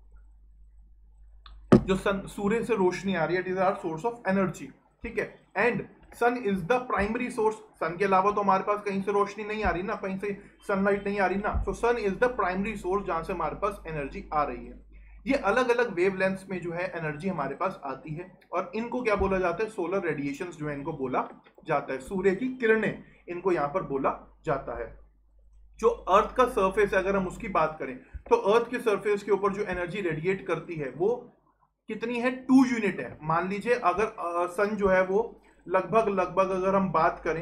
जो सन सूर्य से रोशनी आ रही है, it is our source of energy, ठीक है। And sun is the primary source, sun के अलावा तो हमारे पास कहीं से रोशनी नहीं आ रही ना, कहीं से सनलाइट नहीं आ रही ना, so sun is the primary source जहां से हमारे पास एनर्जी आ रही है। ये अलग अलग वेवलेंथ्स में जो है एनर्जी हमारे पास आती है और इनको क्या बोला जाता है, सोलर रेडिएशंस जो है इनको बोला जाता है, सूर्य की किरणें इनको यहां पर बोला जाता है। जो अर्थ का सरफेस है अगर हम उसकी बात करें तो अर्थ के सरफेस के ऊपर जो एनर्जी रेडिएट करती है वो कितनी है, टू यूनिट है। मान लीजिए अगर सन जो है वो लगभग लगभग अगर हम बात करें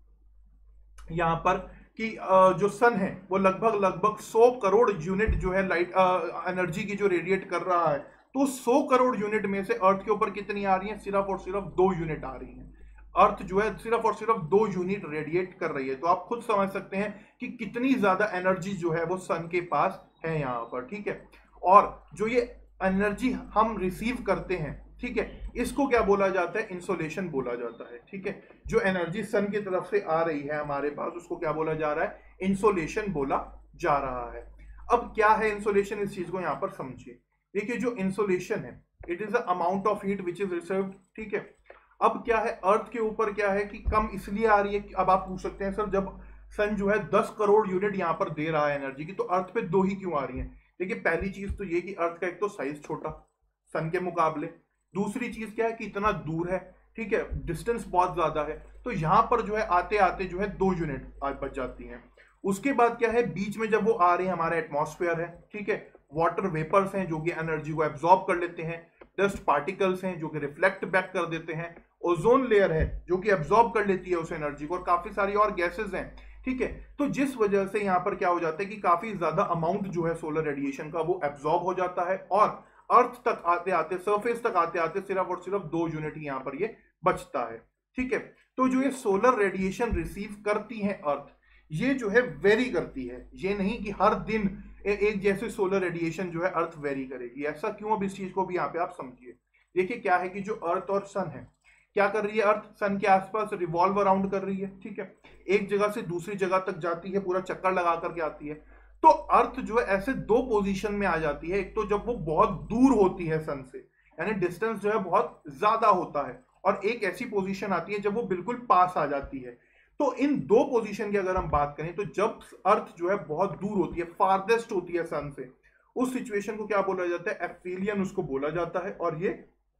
यहां पर कि जो सन है वो लगभग लगभग सौ करोड़ यूनिट जो है लाइट एनर्जी की जो रेडिएट कर रहा है, तो सौ करोड़ यूनिट में से अर्थ के ऊपर कितनी आ रही है, सिर्फ और सिर्फ दो यूनिट आ रही है। अर्थ जो है सिर्फ और सिर्फ दो यूनिट रेडिएट कर रही है, तो आप खुद समझ सकते हैं कि कितनी ज्यादा एनर्जी जो है वो सन के पास है यहाँ पर, ठीक है। और जो ये एनर्जी हम रिसीव करते हैं, ठीक है, इसको क्या बोला जाता है, इंसोलेशन बोला जाता है, ठीक है। जो एनर्जी सन की तरफ से आ रही है हमारे पास उसको क्या बोला जा रहा है, इंसोलेशन बोला जा रहा है। अब क्या है इंसोलेशन, इस चीज को यहाँ पर समझिए। देखिए जो इंसोलेशन है it is the amount of heat which is received, ठीक है। अब क्या है, अर्थ के ऊपर क्या है कि कम इसलिए आ रही है कि अब आप पूछ सकते हैं सर जब सन जो है दस करोड़ यूनिट यहाँ पर दे रहा है एनर्जी की, तो अर्थ पे दो ही क्यों आ रही है। देखिए पहली चीज तो ये कि अर्थ का एक तो साइज छोटा सन के मुकाबले, दूसरी चीज क्या है कि इतना दूर है, ठीक है, डिस्टेंस बहुत ज्यादा है, तो यहाँ पर जो है आते आते जो है दो यूनिट बच जाती हैं। उसके बाद क्या है, बीच में जब वो आ रही है हमारा एटमॉस्फेयर है, ठीक है, वाटर वेपर्स हैं जो कि एनर्जी को एब्जॉर्ब कर लेते हैं, डस्ट पार्टिकल्स हैं जो कि रिफ्लेक्ट बैक कर देते हैं, ओजोन लेयर है जो कि एब्जॉर्ब कर लेती है उस एनर्जी को, और काफी सारी और गैसेस हैं, ठीक है। तो जिस वजह से यहाँ पर क्या हो जाता है कि काफी ज्यादा अमाउंट जो है सोलर रेडिएशन का वो एब्जॉर्ब हो जाता है और अर्थ तक आते आते, सरफेस तक आते आते सिर्फ और सिर्फ दो यूनिट ही यहाँ पर ये बचता है, ठीक है। तो जो ये सोलर रेडिएशन रिसीव करती है अर्थ, ये जो है वेरी करती है, ये नहीं कि हर दिन एक जैसे सोलर रेडिएशन जो है अर्थ वेरी करेगी। ऐसा क्यों, अब इस चीज को भी यहाँ पे आप समझिए। देखिए क्या है कि जो अर्थ और सन है क्या कर रही है, अर्थ सन के आसपास रिवॉल्व अराउंड कर रही है, ठीक है, एक जगह से दूसरी जगह तक जाती है, पूरा चक्कर लगा करके आती है। तो अर्थ जो है ऐसे दो पोजीशन में आ जाती है, एक तो जब वो बहुत दूर होती है सन से, यानी डिस्टेंस जो है बहुत ज्यादा होता है, और एक ऐसी पोजीशन आती है जब वो बिल्कुल पास आ जाती है। तो इन दो पोजीशन की अगर हम बात करें तो जब अर्थ जो है बहुत दूर होती है, फारदेस्ट होती है सन से, उस सिचुएशन को क्या बोला जाता है, एफेलियन उसको बोला जाता है, और ये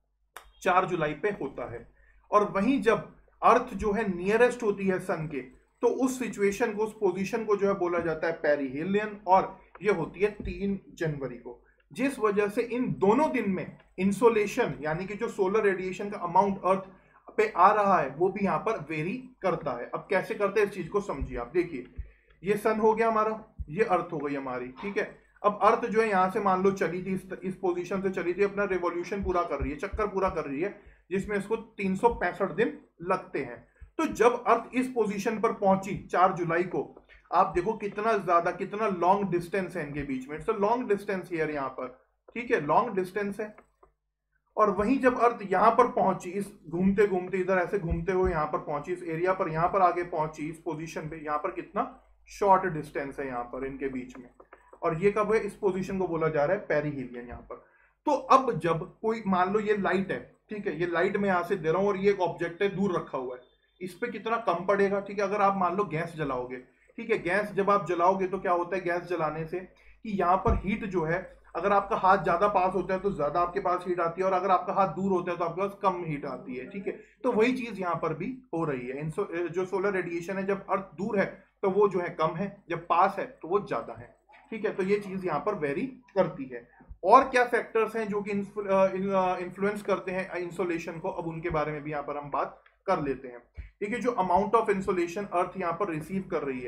चार जुलाई पे होता है। और वहीं जब अर्थ जो है नियरेस्ट होती है सन के, तो उस सिचुएशन को, उस पोजीशन को जो है बोला जाता है पेरिहेलियन, और ये होती है तीन जनवरी को। जिस वजह से इन दोनों दिन में इंसोलेशन यानी कि जो सोलर रेडिएशन का अमाउंट अर्थ पे आ रहा है वो भी यहाँ पर वेरी करता है। अब कैसे करते हैं इस चीज को समझिए आप। देखिए ये सन हो गया हमारा, ये अर्थ हो गई हमारी, ठीक है। अब अर्थ जो है यहाँ से मान लो चली थी, इस, इस पोजीशन से चली थी, अपना रिवॉल्यूशन पूरा कर रही है, चक्कर पूरा कर रही है, जिसमें इसको तीन सौ पैंसठ दिन लगते हैं। तो जब अर्थ इस पोजीशन पर पहुंची चार जुलाई को, आप देखो कितना ज्यादा, कितना लॉन्ग डिस्टेंस है इनके बीच में, it's a long distance here यहाँ पर, ठीक है, लॉन्ग डिस्टेंस है। और वहीं जब अर्थ यहाँ पर पहुंची, इस घूमते घूमते इधर ऐसे घूमते हुए यहाँ पर पहुंची, इस एरिया पर यहाँ पर आगे पहुंची, इस पोजीशन पे, यहाँ पर कितना शॉर्ट डिस्टेंस है यहाँ पर इनके बीच में, और ये कब है, इस पोजीशन को बोला जा रहा है पेरिहेलियन यहाँ पर। तो अब जब कोई मान लो ये लाइट है, ठीक है, ये लाइट मैं यहाँ से दे रहा हूँ और ये एक ऑब्जेक्ट है दूर रखा हुआ है, इस पे कितना कम पड़ेगा, ठीक है। अगर आप मान लो गैस जलाओगे, ठीक है, गैस जब आप जलाओगे तो क्या होता है गैस जलाने से कि यहाँ पर हीट जो है, अगर आपका हाथ ज्यादा पास होता है तो ज्यादा आपके पास हीट आती है, और अगर आपका हाथ दूर होता है तो आपके पास कम हीट आती है, ठीक है। तो वही चीज यहाँ पर भी हो रही है। इनसो जो सोलर रेडिएशन है, जब अर्थ दूर है तो वो जो है कम है, जब पास है तो वो ज्यादा है, ठीक है। तो ये चीज यहाँ पर वेरी करती है। और क्या फैक्टर्स हैं जो कि इन्फ्लुएंस करते हैं इंसोलेशन को, अब उनके बारे में भी यहाँ पर हम बात कर लेते हैं। ठीक है, जो अमाउंट ऑफ इंसोलेशन अर्थ यहाँ पर रिसीव कर रही है,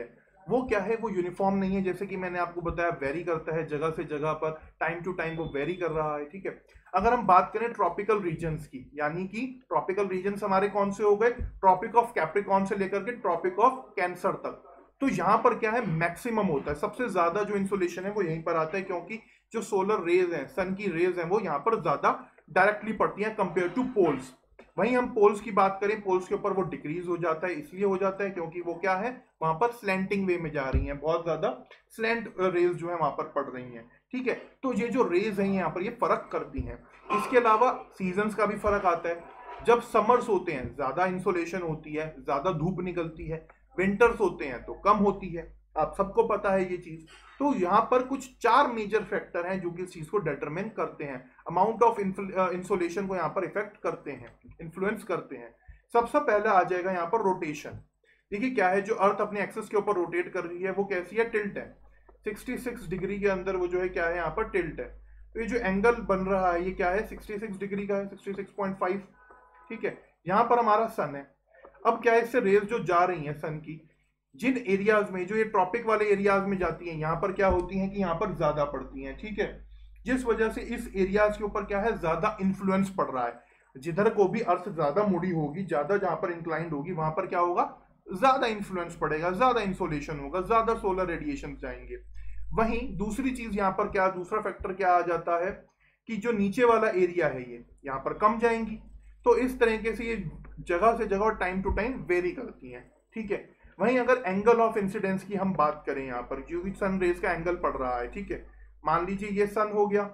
वो क्या है, वो यूनिफॉर्म नहीं है, जैसे कि मैंने आपको बताया वेरी करता है जगह से जगह पर, टाइम टू टाइम वो वेरी कर रहा है, ठीक है। अगर हम बात करें ट्रॉपिकल रीजन्स की, यानी कि ट्रॉपिकल रीजन्स हमारे कौन से हो गए, ट्रॉपिक ऑफ कैप्रिकॉर्न से लेकर के ट्रॉपिक ऑफ कैंसर तक, तो यहाँ पर क्या है, मैक्सिमम होता है, सबसे ज्यादा जो इंसोलेशन है वो यहीं पर आता है, क्योंकि जो सोलर रेज हैं, सन की रेज हैं, वो यहाँ पर ज्यादा डायरेक्टली पड़ती हैं कंपेयर टू पोल्स। वहीं हम पोल्स की बात करें, पोल्स के ऊपर वो डिक्रीज हो जाता है, इसलिए हो जाता है क्योंकि वो क्या है, वहां पर स्लैंटिंग वे में जा रही हैं, बहुत ज्यादा स्लैंट रेज जो है वहां पर पड़ रही हैं, ठीक है। तो ये जो रेज हैं यहाँ पर ये फर्क करती हैं। इसके अलावा सीजन्स का भी फर्क आता है, जब समर्स होते हैं ज्यादा इंसोलेशन होती है, ज्यादा धूप निकलती है, विंटर्स होते हैं तो कम होती है, आप सबको पता है ये चीज। तो यहाँ पर कुछ चार मेजर फैक्टर हैं जो कि इस चीज को डिटरमिन करते हैं, अमाउंट ऑफ इंसोलेशन को यहाँ पर इफेक्ट करते हैं, इन्फ्लुएंस करते हैं। सबसे पहले आ जाएगा यहाँ पर रोटेशन। देखिए क्या है, जो अर्थ अपने एक्सिस के ऊपर रोटेट कर रही है वो कैसी है, टिल्ट है, छियासठ डिग्री के अंदर वो जो है क्या है, यहाँ पर टिल्ट है। तो ये जो एंगल बन रहा है ये क्या है, छियासठ डिग्री का है, छियासठ पॉइंट फाइव, ठीक है। यहाँ पर हमारा सन है। अब क्या है, इससे रेज जो जा रही है सन की, जिन एरियाज में, जो ये ट्रॉपिक वाले एरियाज में जाती हैं, यहाँ पर क्या होती हैं कि यहाँ पर ज्यादा पड़ती हैं, ठीक है। जिस वजह से इस एरियाज के ऊपर क्या है, ज्यादा इन्फ्लुएंस पड़ रहा है। जिधर को भी अर्थ ज्यादा मुड़ी होगी, ज्यादा जहां पर इंक्लाइंड होगी, वहां पर क्या होगा, ज्यादा इन्फ्लुएंस पड़ेगा, ज्यादा इंसोलेशन होगा, ज्यादा सोलर रेडिएशन जाएंगे। वहीं दूसरी चीज यहाँ पर क्या, दूसरा फैक्टर क्या आ जाता है कि जो नीचे वाला एरिया है ये यहाँ पर कम जाएंगी। तो इस तरीके से ये जगह से जगह और टाइम टू टाइम वेरी करती हैं, ठीक है। वहीं अगर एंगल ऑफ इंसिडेंस की हम बात करें, यहाँ पर क्योंकि सन रेज का एंगल पड़ रहा है, ठीक है। मान लीजिए ये सन हो गया,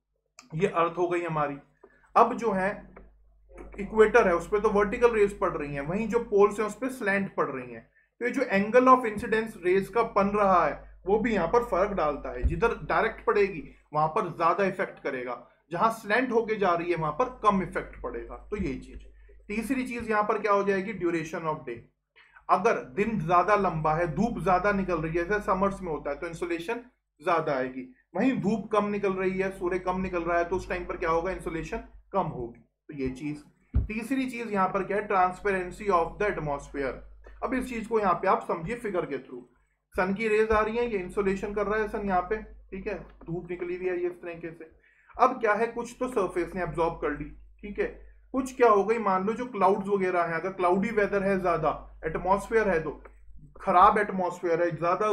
ये अर्थ हो गई हमारी। अब जो है इक्वेटर है उस पर तो वर्टिकल रेज पड़ रही हैं, वहीं जो पोल्स हैं उस पर स्लैंट पड़ रही हैं। तो ये जो एंगल ऑफ इंसिडेंस रेज का बन रहा है वो भी यहाँ पर फर्क डालता है। जिधर डायरेक्ट पड़ेगी वहां पर ज्यादा इफेक्ट करेगा, जहां स्लैंट होके जा रही है वहां पर कम इफेक्ट पड़ेगा। तो ये चीज। तीसरी चीज यहाँ पर क्या हो जाएगी, ड्यूरेशन ऑफ डे। अगर दिन ज्यादा लंबा है, धूप ज्यादा निकल रही है, जैसे समर्स में होता है, तो इंसोलेशन ज्यादा आएगी। वहीं धूप कम निकल रही है, सूर्य कम निकल रहा है, तो उस टाइम पर क्या होगा, इंसोलेशन कम होगी। तो ये चीज। तीसरी चीज यहाँ पर क्या है, ट्रांसपेरेंसी ऑफ द एटमॉस्फेयर। अब इस चीज को यहाँ पे आप समझिए फिगर के थ्रू। सन की रेज आ रही है, ये इंसोलेशन कर रहा है सन यहाँ पे, ठीक है, धूप निकली हुई है ये इस तरीके से। अब क्या है, कुछ तो सरफेस ने एब्जॉर्ब कर ली, ठीक है। कुछ क्या हो गई, मान लो जो क्लाउड्स वगैरह है, अगर क्लाउडी वेदर है, ज्यादा एटमॉस्फेयर है, तो खराब एटमॉस्फेयर है, ज्यादा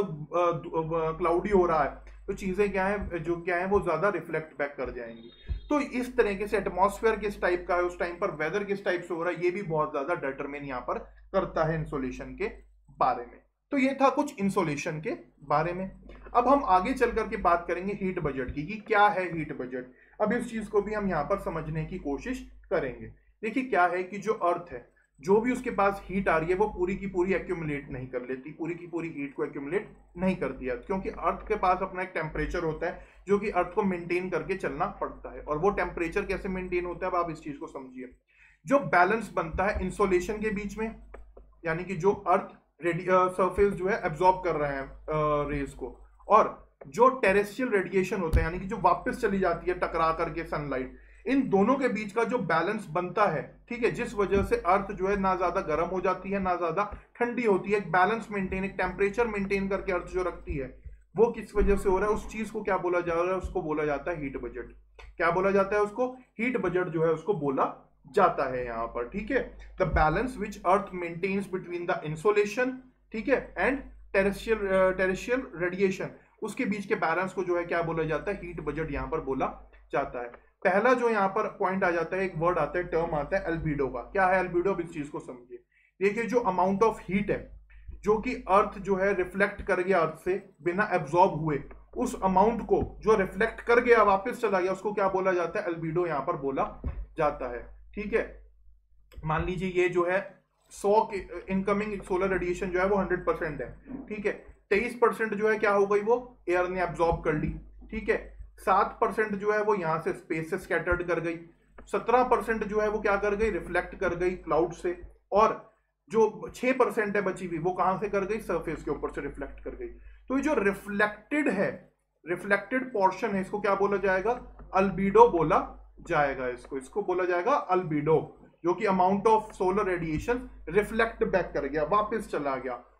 क्लाउडी हो रहा है, तो चीजें क्या है, जो क्या है वो ज्यादा रिफ्लेक्ट बैक कर जाएंगी। तो इस तरीके से एटमॉस्फेयर किस टाइप का है, उस टाइम पर वेदर किस टाइप से हो रहा है, ये भी बहुत ज्यादा डिटरमिन यहाँ पर करता है इंसोलेशन के बारे में। तो ये था कुछ इंसोलेशन के बारे में। अब हम आगे चल करके बात करेंगे हीट बजट की, कि क्या है हीट बजट। अब इस चीज को भी हम यहाँ पर समझने की कोशिश करेंगे। देखिए क्या है कि जो अर्थ है, जो भी उसके पास हीट आ रही है वो पूरी की पूरी एक्यूमुलेट नहीं कर लेती, पूरी की पूरी हीट को एक्यूमुलेट नहीं करती है, क्योंकि अर्थ के पास अपना एक टेम्परेचर होता है जो कि अर्थ को मेंटेन करके चलना पड़ता है। और वो टेम्परेचर कैसे मेंटेन होता है, अब आप इस चीज को समझिए। जो बैलेंस बनता है इंसोलेशन के बीच में, यानी कि जो अर्थ सरफेस जो है एब्जॉर्ब कर रहे हैं रेज को, और जो टेरेस्ट्रियल रेडिएशन होता है, यानी कि जो वापस चली जाती है टकरा करके सनलाइट, इन दोनों के बीच का जो बैलेंस बनता है, ठीक है, जिस वजह से अर्थ जो है ना ज्यादा गर्म हो जाती है ना ज्यादा ठंडी होती है, एक बैलेंस मेंटेन, एक टेम्परेचर मेंटेन करके अर्थ जो रखती है, वो किस वजह से हो रहा है, उस चीज को क्या बोला जा रहा है, उसको बोला जाता है हीट बजट। क्या बोला जाता है उसको, हीट बजट जो है उसको बोला जाता है यहाँ पर, ठीक है। The balance which earth maintains between the insolation, ठीक है, एंड टेरेस्ट्रियल टेरेस्ट्रियल रेडिएशन, उसके बीच के बैलेंस को जो है क्या बोला जाता है, हीट बजट यहाँ पर बोला जाता है। पहला जो यहाँ पर पॉइंट आ जाता है, एक वर्ड आता है, टर्म आता है एल्बिडो का। क्या है एल्बिडो, अब इस चीज को समझिए। देखिए जो अमाउंट ऑफ हीट है जो कि अर्थ जो है रिफ्लेक्ट कर गया अर्थ से बिना एब्जॉर्ब हुए, उस अमाउंट को जो रिफ्लेक्ट कर गया वापस चला गया, उसको क्या बोला जाता है, एल्बिडो यहाँ पर बोला जाता है, ठीक है। मान लीजिए ये जो है सौ के इनकमिंग सोलर रेडिएशन जो है वो हंड्रेड परसेंट है, ठीक है। तेईस परसेंट जो है क्या हो गई, वो एयर ने एब्जॉर्ब कर ली, ठीक है। सात परसेंट जो है वो यहां से स्पेस से स्कैटर्ड कर गई, सत्रह परसेंट जो है वो क्या कर गई, रिफ्लेक्ट कर गई क्लाउड से, और जो छह परसेंट है बची हुई वो कहां से कर गई, सरफेस के ऊपर से रिफ्लेक्ट कर गई। तो ये जो रिफ्लेक्टेड है, रिफ्लेक्टेड पोर्शन है, इसको क्या बोला जाएगा, अल्बीडो बोला जाएगा। इसको इसको बोला जाएगा अल्बीडो, जो कि amount of solar radiation reflect back कर गया, वापस चला गया,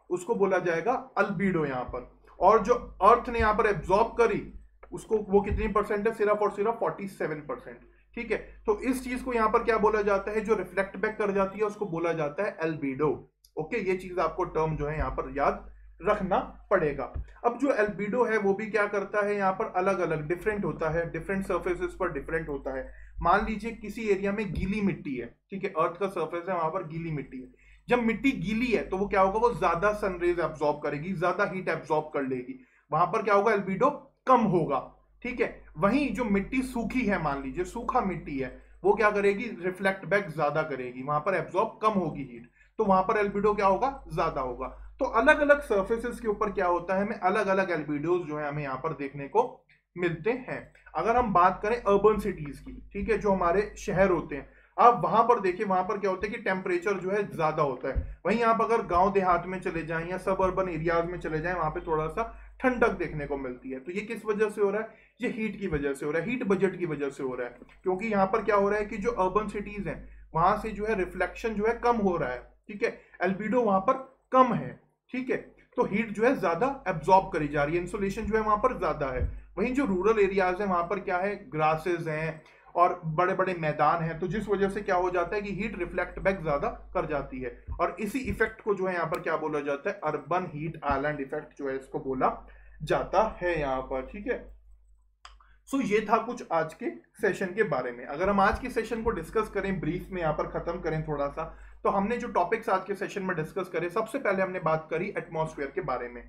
उसको बोला जाएगा अल्बीडो यहाँ पर। और जो अर्थ ने यहाँ पर एब्जॉर्ब करी उसको, वो कितनी परसेंट है, सिर्फ और सिर्फ सैंतालीस परसेंट। ठीक है, तो इस चीज को यहाँ पर क्या बोला जाता है, जो रिफ्लेक्ट बैक कर जाती है उसको बोला जाता है एल्बीडो। ओके, ये चीज आपको टर्म जो है यहाँ पर याद रखना पड़ेगा। अब जो एल्बीडो है वो भी क्या करता है, यहाँ पर अलग अलग डिफरेंट होता है, डिफरेंट सर्फेसेस पर डिफरेंट होता है। मान लीजिए किसी एरिया में गीली मिट्टी है, ठीक है, अर्थ का सर्फेस है, वहां पर गीली मिट्टी है। जब मिट्टी गीली है तो वो क्या होगा, वो ज्यादा सनरेज एब्जॉर्ब करेगी, ज्यादा हीट एब्जॉर्ब कर लेगी, वहां पर क्या होगा, एल्बीडो कम होगा। ठीक है, वहीं जो मिट्टी सूखी है, मान लीजिए सूखा मिट्टी है, वो क्या करेगी, रिफ्लेक्ट बैक ज्यादा करेगी, वहां पर एब्जॉर्ब कम होगी हीट, तो वहां पर एल्बीडो क्या होगा, ज्यादा होगा। तो अलग अलग सर्फेसेस के ऊपर क्या होता है, हमें अलग अलग एल्बीडोज जो है हमें यहाँ पर देखने को मिलते हैं। अगर हम बात करें अर्बन सिटीज की, ठीक है, जो हमारे शहर होते हैं, आप वहां पर देखिए, वहां पर क्या होता है कि टेम्परेचर जो है ज्यादा होता है। वहीं आप अगर गांव देहात में चले जाएं या सब अर्बन एरियाज में चले जाएं, वहां पे थोड़ा सा ठंडक देखने को मिलती है। तो ये किस वजह से हो रहा है, ये हीट की वजह से हो रहा है, हीट बजट की वजह से हो रहा है। क्योंकि यहाँ पर क्या हो रहा है कि जो अर्बन सिटीज हैं वहां से जो है रिफ्लेक्शन जो है कम हो रहा है, ठीक है, एल्बीडो वहां पर कम है, ठीक है, तो हीट जो है ज्यादा एब्जॉर्ब करी जा रही है, इंसुलेशन जो है वहां पर ज्यादा है। वहीं जो रूरल एरियाज है वहां पर क्या है, ग्रासेस हैं और बड़े बड़े मैदान हैं, तो जिस वजह से क्या हो जाता है कि हीट रिफ्लेक्ट बैक ज्यादा कर जाती है, और इसी इफेक्ट को जो है यहाँ पर क्या बोला जाता है, अर्बन हीट आइलैंड इफेक्ट जो है इसको बोला जाता है यहाँ पर। ठीक है, सो so, ये था कुछ आज के सेशन के बारे में। अगर हम आज के सेशन को डिस्कस करें, ब्रीफ में यहाँ पर खत्म करें थोड़ा सा, तो हमने जो टॉपिक्स आज के सेशन में डिस्कस करे, सबसे पहले हमने बात करी एटमॉस्फेयर के बारे में,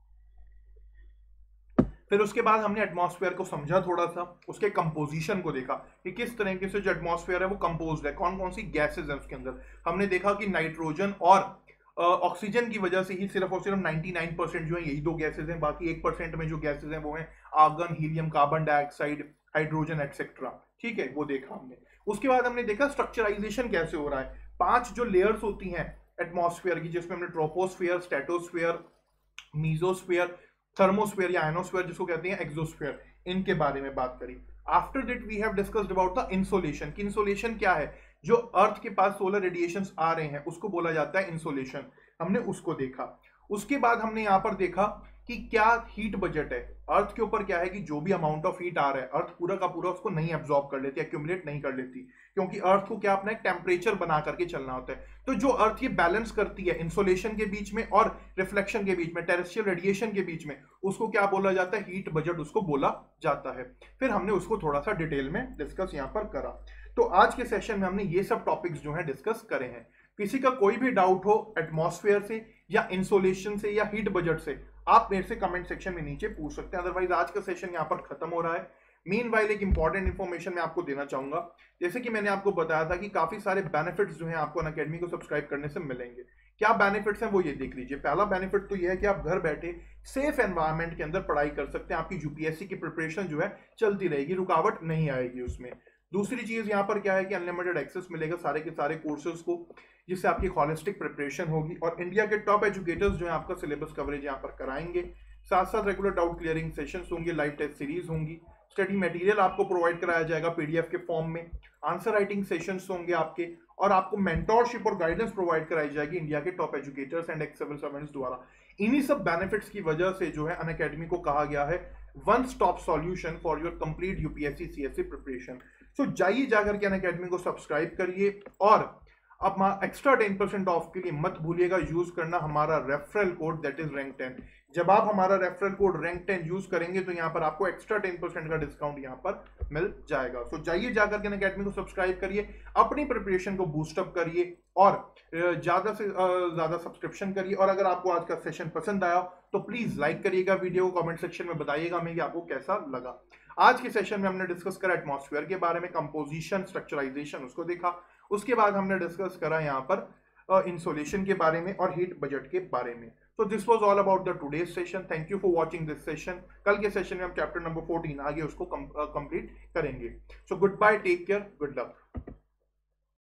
फिर उसके बाद हमने एटमॉस्फेयर को समझा थोड़ा सा, उसके कंपोजिशन को देखा कि किस तरीके से जो एटमॉस्फेयर है वो कंपोज्ड है, कौन कौन सी गैसेज है उसके अंदर। हमने देखा कि नाइट्रोजन और ऑक्सीजन uh, की वजह से ही सिर्फ और सिर्फ निन्यानवे परसेंट जो है यही दो गैसेज हैं, बाकी एक परसेंट में जो गैसेज हैं वो हैं argon, helium, carbon dioxide, hydrogen etcetera. ठीक है, वो देखा हमने। उसके बाद हमने देखा स्ट्रक्चराइजेशन कैसे हो रहा है, पांच जो लेयर्स होती हैं एटमॉस्फेयर की, जिसमें हमने ट्रोपोस्फेयर, स्ट्रेटोस्फेयर, मीजोस्फेयर, थर्मोस्फेयर या आयनोस्फेयर जिसको कहते हैं, एक्सोस्फेयर, इनके बारे में बात करी। After that we have discussed about the insolation, कि इंसोलेशन क्या है, जो अर्थ के पास सोलर रेडिएशंस आ रहे हैं उसको बोला जाता है इंसोलेशन, हमने उसको देखा। उसके बाद हमने यहाँ पर देखा कि क्या हीट बजट है अर्थ के ऊपर, क्या है कि जो भी अमाउंट ऑफ हीट आ रहा है अर्थ पूरा का पूरा उसको नहीं एब्जॉर्ब कर लेती, एक्यूमुलेट नहीं कर लेती, क्योंकि अर्थ को क्या अपना एक टेम्परेचर बना करके चलना होता है। तो जो अर्थ ये बैलेंस करती है इंसोलेशन के बीच में और रिफ्लेक्शन के बीच में, टेरेस्ट्रियल रेडिएशन के बीच में, उसको क्या बोला जाता है, हीट बजट उसको बोला जाता है। फिर हमने उसको थोड़ा सा डिटेल में डिस्कस यहाँ पर करा। तो आज के सेशन में हमने ये सब टॉपिक्स जो है डिस्कस करे हैं। किसी का कोई भी डाउट हो एटमॉस्फेयर से या इंसोलेशन से या हीट बजट से, आप मेरे से कमेंट सेक्शन में नीचे पूछ सकते हैं। अदरवाइज आज का सेशन यहाँ पर खत्म हो रहा है। मीनवाइल एक इंपॉर्टेंट इन्फॉर्मेशन मैं आपको देना चाहूंगा, जैसे कि मैंने आपको बताया था कि काफी सारे बेनिफिट्स जो हैं आपको अनअकैडमी को सब्सक्राइब करने से मिलेंगे। क्या बेनिफिट्स हैं वो ये देख लीजिए। पहला बेनिफिट तो ये है कि आप घर बैठे सेफ एनवायरनमेंट के अंदर पढ़ाई कर सकते हैं, आपकी यूपीएससी की प्रिपरेशन जो है चलती रहेगी, रुकावट नहीं आएगी उसमें। दूसरी चीज यहाँ पर क्या है कि अनलिमिटेड एक्सेस मिलेगा सारे के सारे कोर्सेज को, जिससे आपकी होलिस्टिक प्रिपरेशन होगी, और इंडिया के टॉप एजुकेटर्स जो है आपका सिलेबस कवरेज यहाँ पर कराएंगे। साथ साथ रेगुलर डाउट क्लियरिंग सेशंस होंगे, लाइव टेस्ट सीरीज होंगी, स्टडी मटेरियल आपको प्रोवाइड कराया जाएगा पीडीएफ के फॉर्म में, आंसर राइटिंग सेशंस होंगे आपके, और आपको मेंटोरशिप और गाइडेंस प्रोवाइड कराई जाएगी इंडिया के top educators and ex civil servants द्वारा। इन्हीं सब बेनिफिट्स की वजह से जो है अनअकैडमी को कहा गया है one stop solution for your complete UPSC CSC preparation. So जाइए जाकर के अनअकैडमी को सब्सक्राइब करिए, और अब एक्स्ट्रा टेन परसेंट ऑफ के लिए मत भूलिएगा यूज करना हमारा referral code that is rank ten. जब आप हमारा referral code rank ten use करेंगे तो यहाँ पर आपको एक्स्ट्रा टेन परसेंट का डिस्काउंट यहाँ पर मिल जाएगा। सो so, जाइए जाकर के अनअकैडमी को सब्सक्राइब करिए, अपनी प्रिपरेशन को बूस्टअप करिए, और ज्यादा से ज्यादा सब्सक्रिप्शन करिए। और अगर आपको आज का सेशन पसंद आया तो प्लीज लाइक करिएगा वीडियो को, कमेंट सेक्शन में बताइएगा हमें कि आपको कैसा लगा। आज के सेशन में हमने डिस्कस करा एटमॉस्फेयर के बारे में, कंपोजिशन, स्ट्रक्चराइजेशन उसको देखा। उसके बाद हमने डिस्कस करा यहाँ पर इंसोलेशन uh, के बारे में और हीट बजट के बारे में। तो this was all about the today's session. Thank you for watching this session. कल के सेशन में हम चैप्टर नंबर फोर्टीन आगे उसको कंप्लीट uh, करेंगे। So goodbye, take care, good luck.